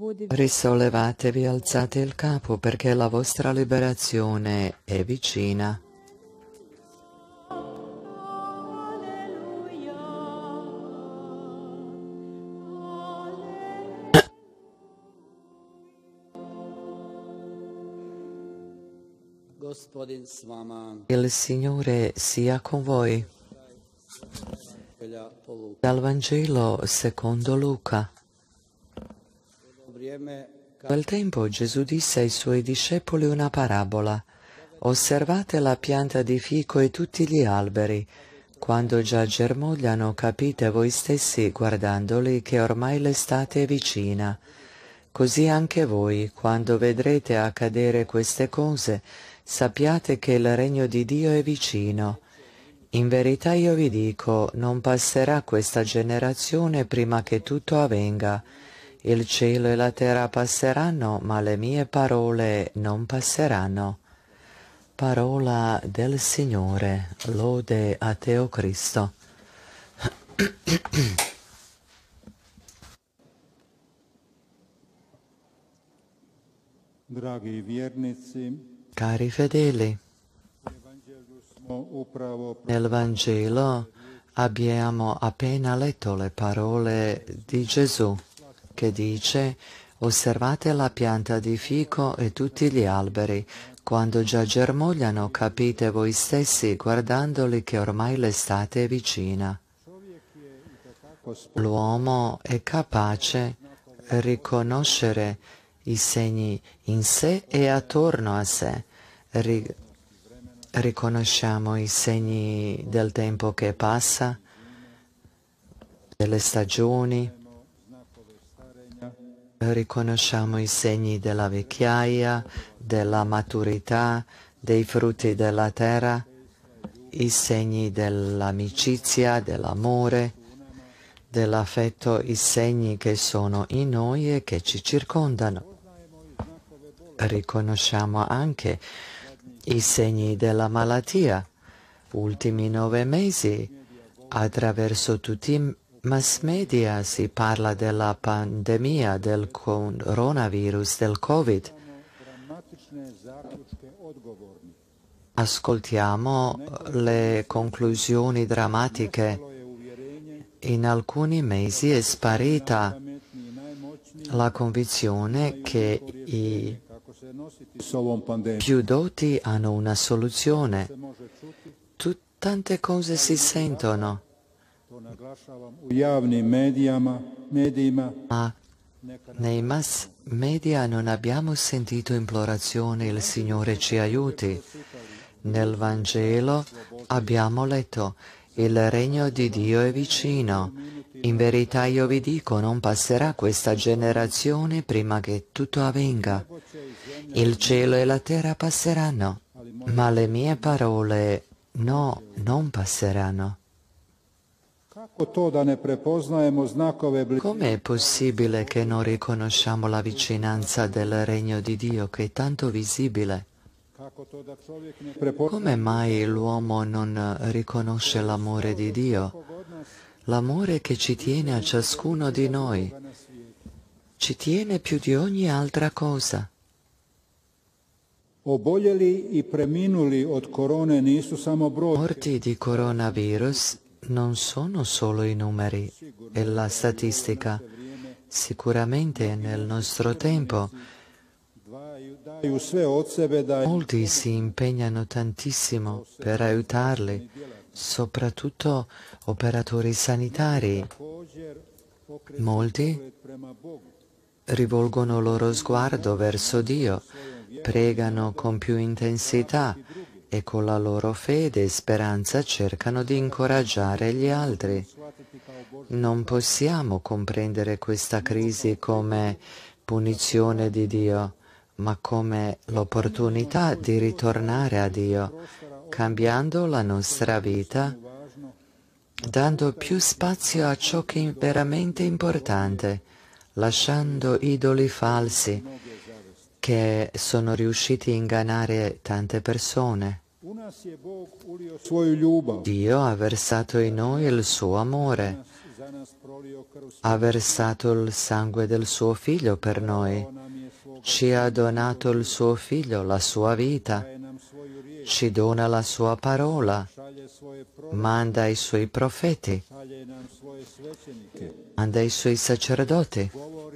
Risollevatevi, alzate il capo, perché la vostra liberazione è vicina. Il Signore sia con voi. Dal Vangelo secondo Luca. In quel tempo Gesù disse ai suoi discepoli una parabola. Osservate la pianta di fico e tutti gli alberi. Quando già germogliano, capite voi stessi, guardandoli, che ormai l'estate è vicina. Così anche voi, quando vedrete accadere queste cose, sappiate che il regno di Dio è vicino. In verità io vi dico, non passerà questa generazione prima che tutto avvenga. Il cielo e la terra passeranno, ma le mie parole non passeranno. Parola del Signore, lode a te, o Cristo. Cari fedeli, nel Vangelo abbiamo appena letto le parole di Gesù che dice: osservate la pianta di fico e tutti gli alberi. Quando già germogliano, capite voi stessi, guardandoli, che ormai l'estate è vicina. L'uomo è capace di riconoscere i segni in sé e attorno a sé. Riconosciamo i segni del tempo che passa, delle stagioni, riconosciamo i segni della vecchiaia, della maturità, dei frutti della terra, i segni dell'amicizia, dell'amore, dell'affetto, i segni che sono in noi e che ci circondano. Riconosciamo anche i segni della malattia. Ultimi 9 mesi, attraverso tutti i mass media si parla della pandemia, del coronavirus, del Covid. Ascoltiamo le conclusioni drammatiche. In alcuni mesi è sparita la convinzione che i più doti hanno una soluzione. Tante cose si sentono, ma nei mass media non abbiamo sentito implorazione: il Signore ci aiuti. Nel Vangelo abbiamo letto: il regno di Dio è vicino. In verità io vi dico, non passerà questa generazione prima che tutto avvenga. Il cielo e la terra passeranno, ma le mie parole non passeranno. Com'è possibile che non riconosciamo la vicinanza del regno di Dio, che è tanto visibile? Come mai l'uomo non riconosce l'amore di Dio? L'amore che ci tiene a ciascuno di noi, ci tiene più di ogni altra cosa. Morti di coronavirus non sono solo i numeri e la statistica. Sicuramente nel nostro tempo molti si impegnano tantissimo per aiutarli, soprattutto operatori sanitari. Molti rivolgono il loro sguardo verso Dio, pregano con più intensità e con la loro fede e speranza cercano di incoraggiare gli altri. Non possiamo comprendere questa crisi come punizione di Dio, ma come l'opportunità di ritornare a Dio, cambiando la nostra vita, dando più spazio a ciò che è veramente importante, lasciando idoli falsi che sono riusciti a ingannare tante persone. Dio ha versato in noi il suo amore. ha versato il sangue del suo Figlio per noi, ci ha donato il suo Figlio, la sua vita, ci dona la sua parola, manda i suoi profeti, manda i suoi sacerdoti.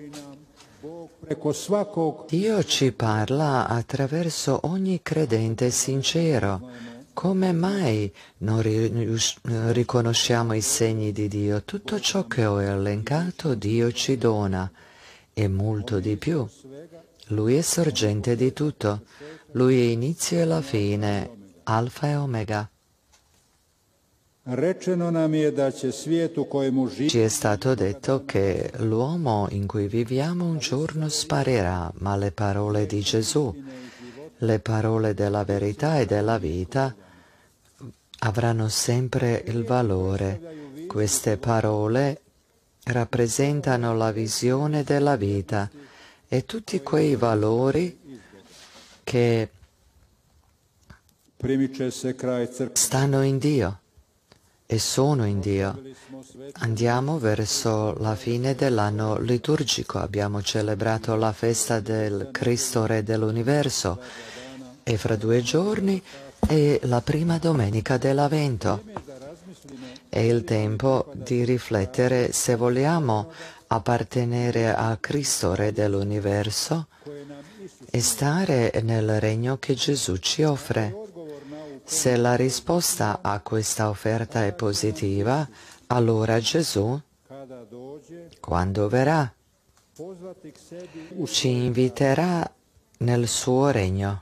Dio ci parla attraverso ogni credente sincero. Come mai non riconosciamo i segni di Dio? Tutto ciò che ho elencato Dio ci dona e molto di più. Lui è sorgente di tutto. Lui è inizio e la fine, Alfa e Omega. Ci è stato detto che l'uomo in cui viviamo un giorno sparirà, ma le parole di Gesù, le parole della verità e della vita, avranno sempre il valore. Queste parole rappresentano la visione della vita e tutti quei valori che stanno in Dio e sono in Dio. Andiamo verso la fine dell'anno liturgico. Abbiamo celebrato la festa del Cristo Re dell'Universo e fra 2 giorni è la prima domenica dell'Avvento. È il tempo di riflettere se vogliamo appartenere a Cristo Re dell'Universo e stare nel regno che Gesù ci offre. Se la risposta a questa offerta è positiva, allora Gesù, quando verrà, ci inviterà nel suo regno.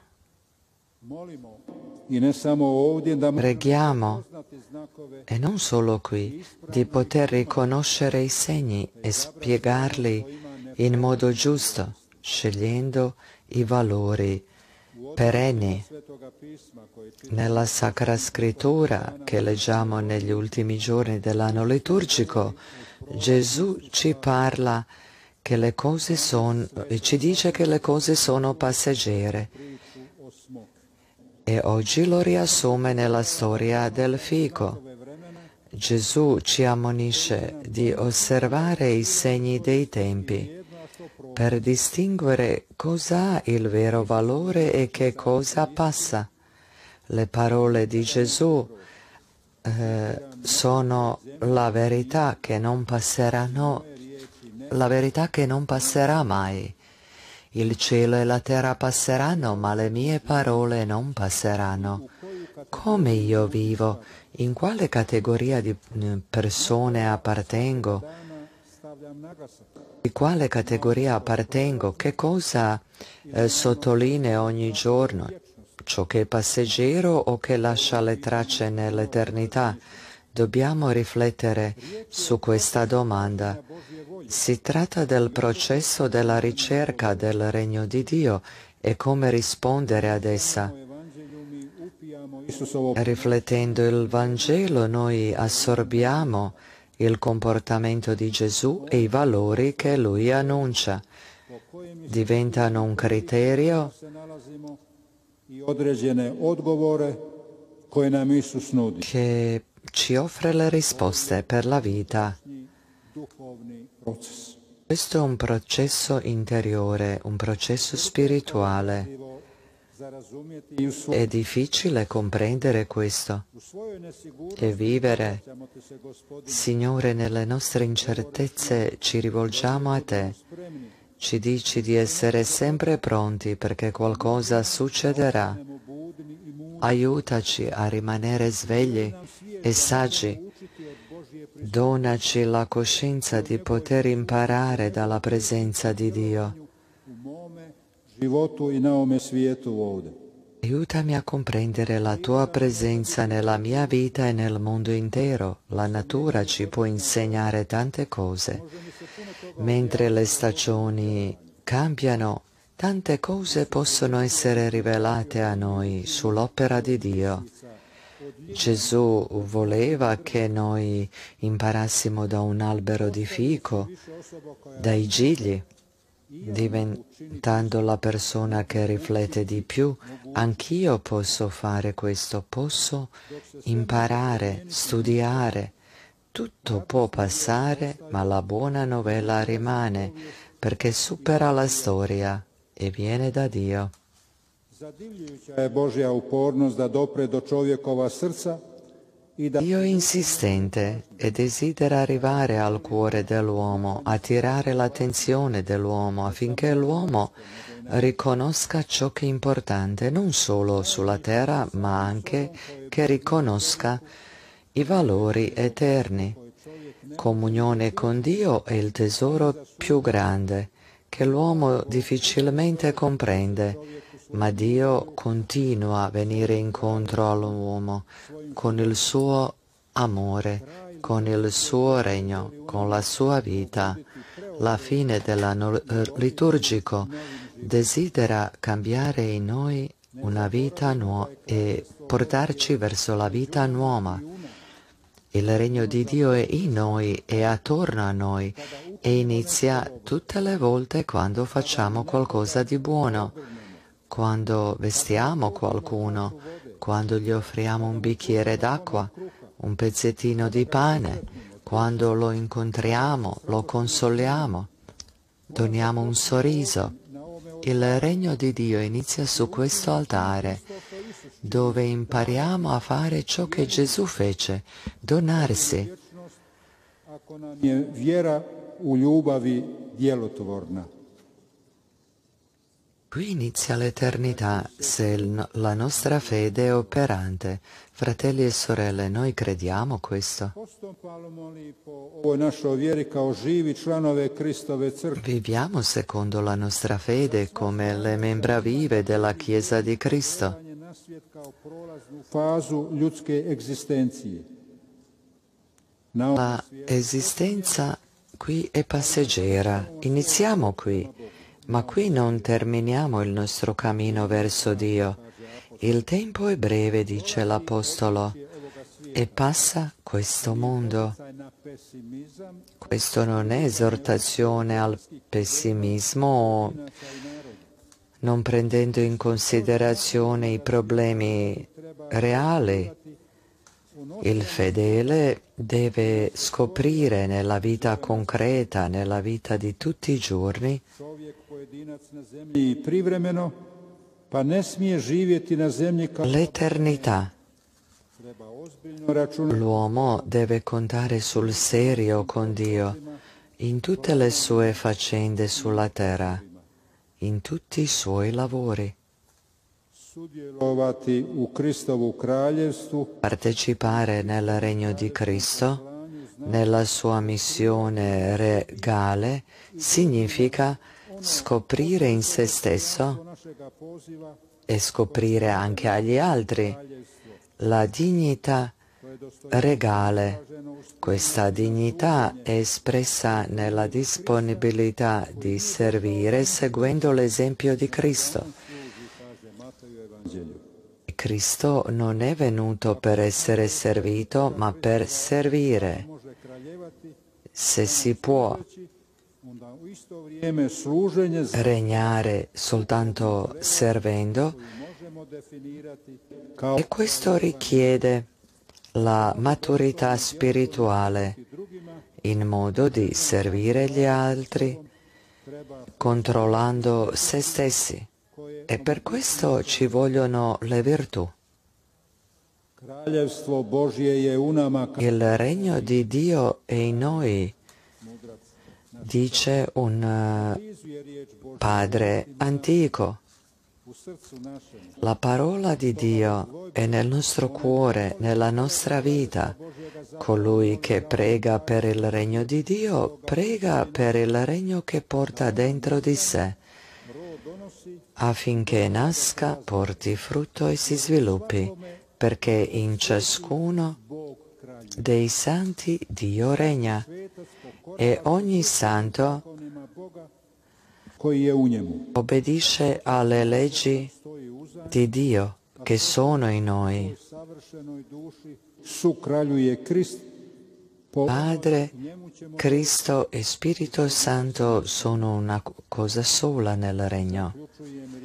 Preghiamo, e non solo qui, di poter riconoscere i segni e spiegarli in modo giusto, scegliendo i valori perenni. Nella Sacra Scrittura che leggiamo negli ultimi giorni dell'anno liturgico, Gesù ci parla che le cose sono, ci dice che le cose sono passeggere. E oggi lo riassume nella storia del fico. Gesù ci ammonisce di osservare i segni dei tempi per distinguere cosa ha il vero valore e che cosa passa. Le parole di Gesù sono la verità che non passeranno, la verità che non passerà mai. Il cielo e la terra passeranno, ma le mie parole non passeranno. Come io vivo? In quale categoria di persone appartengo? Di quale categoria appartengo? Che cosa sottolineo ogni giorno? Ciò che è passeggero o che lascia le tracce nell'eternità? Dobbiamo riflettere su questa domanda. Si tratta del processo della ricerca del regno di Dio e come rispondere ad essa. Riflettendo il Vangelo noi assorbiamo il comportamento di Gesù e i valori che Lui annuncia. Diventano un criterio che ci offre le risposte per la vita. Questo è un processo interiore, un processo spirituale. È difficile comprendere questo e vivere. Signore, nelle nostre incertezze ci rivolgiamo a Te. Ci dici di essere sempre pronti perché qualcosa succederà. Aiutaci a rimanere svegli e saggi. Donaci la coscienza di poter imparare dalla presenza di Dio. Aiutami a comprendere la Tua presenza nella mia vita e nel mondo intero. La natura ci può insegnare tante cose. Mentre le stagioni cambiano, tante cose possono essere rivelate a noi sull'opera di Dio. Gesù voleva che noi imparassimo da un albero di fico, dai gigli, diventando la persona che riflette di più. Anch'io posso fare questo, posso imparare, studiare tutto può passare, ma la buona novella rimane, perché supera la storia e viene da Dio. Zadivljujuća je Božja upornost da dopre do čovjekova srca i da Dio è insistente e desidera arrivare al cuore dell'uomo, attirare l'attenzione dell'uomo affinché l'uomo riconosca ciò che è importante non solo sulla terra, ma anche che riconosca i valori eterni. Comunione con Dio è il tesoro più grande che l'uomo difficilmente comprende, ma Dio continua a venire incontro all'uomo con il suo amore, con il suo regno, con la sua vita. La fine dell'anno liturgico desidera cambiare in noi una vita nuova e portarci verso la vita nuova. Il regno di Dio è in noi e attorno a noi e inizia tutte le volte quando facciamo qualcosa di buono, quando vestiamo qualcuno, quando gli offriamo un bicchiere d'acqua, un pezzettino di pane, quando lo incontriamo, lo consoliamo, doniamo un sorriso. Il regno di Dio inizia su questo altare, dove impariamo a fare ciò che Gesù fece, donarsi. ako nam je vjera u ljubavi djelotvorna. Qui inizia l'eternità se la nostra fede è operante. Fratelli e sorelle, noi crediamo questo. Postupamo li po ovoj našoj vjeri kao živi članove Kristove crkve? Viviamo secondo la nostra fede come le membra vive della Chiesa di Cristo. Na svijet kao prolaznu fazu ljudske egzistencije. La esistenza qui è passeggera. Iniziamo qui, ma qui non terminiamo il nostro cammino verso Dio. Il tempo è breve, dice l'Apostolo, e passa questo mondo. Questo non è esortazione al pessimismo, non prendendo in considerazione i problemi reali. Il fedele deve scoprire nella vita concreta, nella vita di tutti i giorni, l'eternità. L'uomo deve contare sul serio con Dio in tutte le sue faccende sulla terra, in tutti i suoi lavori. Partecipare nel regno di Cristo, nella sua missione regale, significa scoprire in se stesso e scoprire anche agli altri la dignità regale. Questa dignità è espressa nella disponibilità di servire seguendo l'esempio di Cristo. Cristo non è venuto per essere servito, ma per servire. Se si può regnare soltanto servendo, e questo richiede la maturità spirituale, in modo di servire gli altri, controllando se stessi. E per questo ci vogliono le virtù. Il regno di Dio è in noi, dice un padre antico. La parola di Dio è nel nostro cuore, nella nostra vita. Colui che prega per il regno di Dio, prega per il regno che porta dentro di sé, affinché nasca, porti frutto e si sviluppi, perché in ciascuno dei santi Dio regna, e ogni santo obbedisce alle leggi di Dio che sono in noi. Padre, Cristo e Spirito Santo sono una cosa sola nel regno.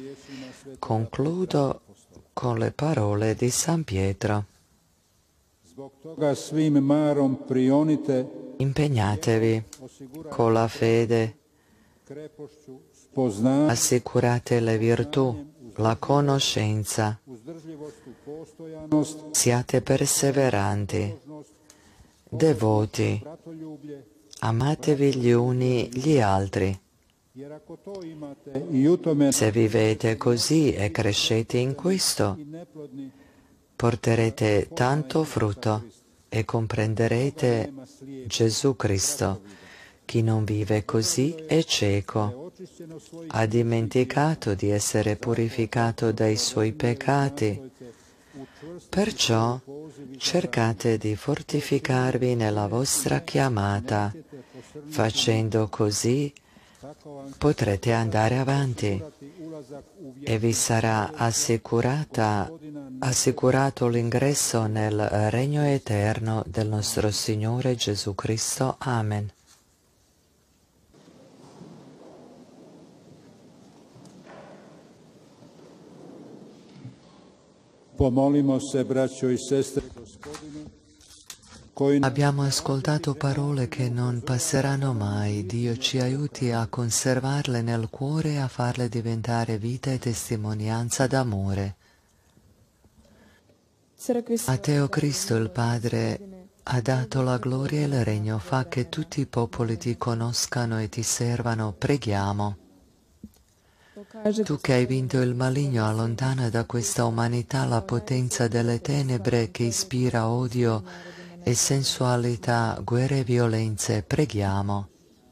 Concludo con le parole di San Pietro. Zbog toga svim marom prionite, Impegnatevi con la fede, krepošću spoznanja, assicurate le virtù, la conoscenza, uzdržljivošću postojanost, siate perseveranti, devoti, bratoljublje, amatevi gli uni gli altri. jer ako to imate i u tome Se vivete così e crescete in questo, i neplodni, porterete tanto frutto e comprenderete Gesù Cristo. Chi non vive così è cieco, očišćeno svojih ha dimenticato di essere purificato dai suoi peccati. Perciò cercate di fortificarvi nella vostra chiamata. Facendo così potrete andare avanti e vi sarà assicurato l'ingresso nel regno eterno del nostro Signore Gesù Cristo. Amen. Pomolimo se, braćo i sestre, Gospodinu, koji Abbiamo ascoltato parole che non passeranno mai. Dio ci aiuti a conservarle nel cuore e a farle diventare vita e testimonianza d'amore. A te, o Cristo, il Padre, ha dato la gloria e il regno. Fa che tutti i popoli ti conoscano e ti servano. Preghiamo. Tu che hai vinto il maligno, allontana da questa umanità la potenza delle tenebre che ispira odio e sensualità, guerre e violenze. Preghiamo.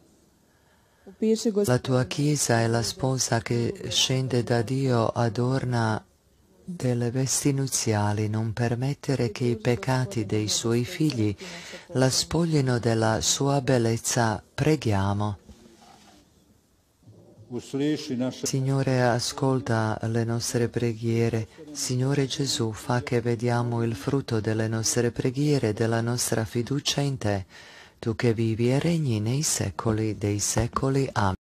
La tua Chiesa è la sposa che scende da Dio, adorna delle vesti nuziali. Non permettere che i peccati dei suoi figli la spoglino della sua bellezza. Preghiamo. usliši naše Signore, ascolta le nostre preghiere. Signore Gesù, fa che vediamo il frutto delle nostre preghiere e della nostra fiducia in Te, Tu che vivi e regni nei secoli dei secoli. Amen.